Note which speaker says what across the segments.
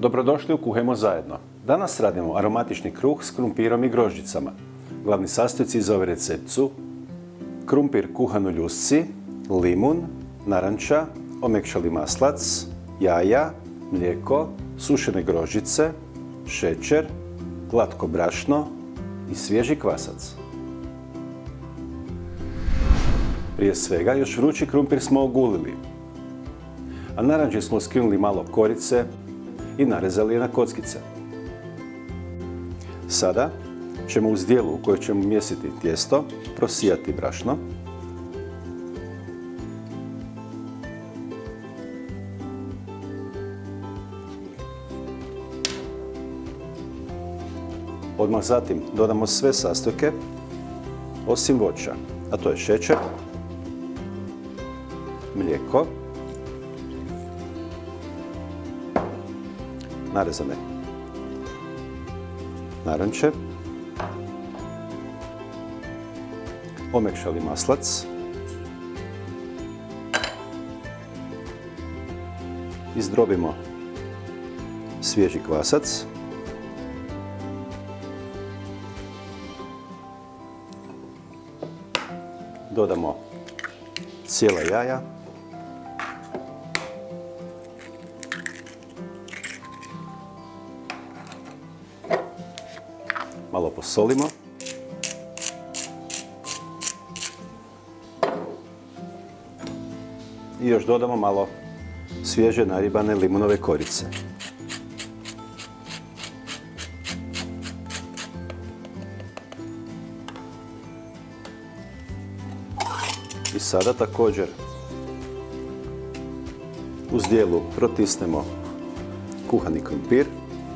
Speaker 1: Dobrodošli u Kuhajmo zajedno. Danas radimo aromatični kruh s krumpirom i grožđicama. Glavni sastojci za ovaj recept su krumpir kuhan u ljusci, limun, naranča, omekšali maslac, jaja, mlijeko, sušene grožđice, šećer, glatko brašno i svježi kvasac. Prije svega još vrući krumpir smo ogulili, a naranči smo skinuli malo korice i narezali je na kockice. Sada ćemo u zdjelu u kojoj ćemo mjesiti tijesto prosijati brašno. Odmah zatim dodamo sve sastojke osim voća, a to je šećer, mlijeko, narezane naranče, omekšali maslac, izdrobimo svježi kvasac, dodamo cijela jaja, malo posolimo i još dodamo malo svježe naribane limunove korice. I sada također u zdjelu protisnemo kuhani krumpir.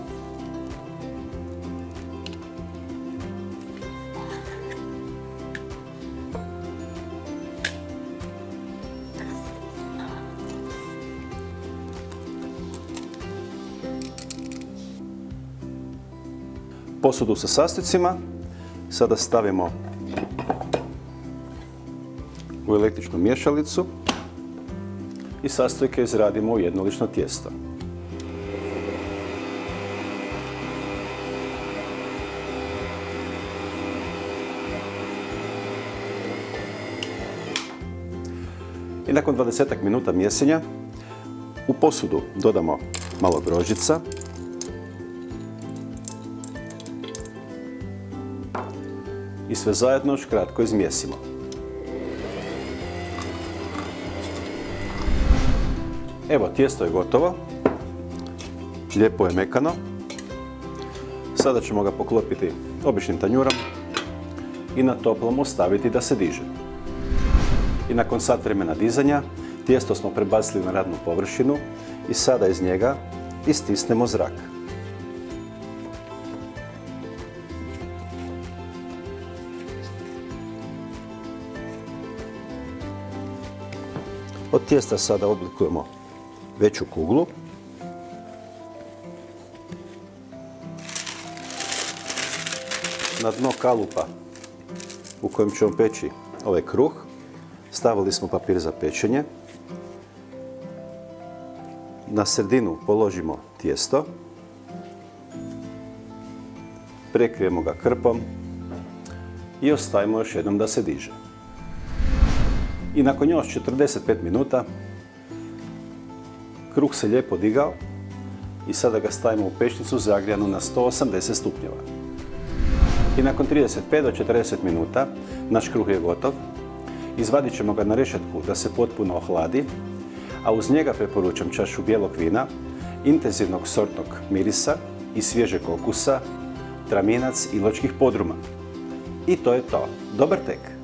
Speaker 1: Posudu sa sastojcima sada stavimo u električnu miješalicu i sastojke izradimo u jednolično tijesto. I nakon 20 minuta mijesenja u posudu dodamo malo grožđica, i sve zajedno još kratko izmijesimo. Evo, tijesto je gotovo. Lijepo je mekano. Sada ćemo ga poklopiti običnim tanjurom i na toplom ostaviti da se diže. I nakon sat vremena dizanja, tijesto smo prebacili na radnu površinu i sada iz njega istisnemo zrak. Od tijesta sada oblikujemo veću kuglu. Na dno kalupa u kojem ćemo peći ovaj kruh stavili smo papir za pečenje. Na sredinu položimo tijesto. Prekrijemo ga krpom i ostavimo još jednom da se diže. I nakon još 45 minuta kruh se lijepo digao i sada ga stavimo u pećnicu zagrijanu na 180 stupnjeva. I nakon 35 do 40 minuta naš kruh je gotov. Izvadit ćemo ga na rešetku da se potpuno ohladi, a uz njega preporučam čašu bijelog vina, intenzivnog sortnog mirisa i svježeg okusa, traminac iločkih podruma. I to je to. Dobar tek!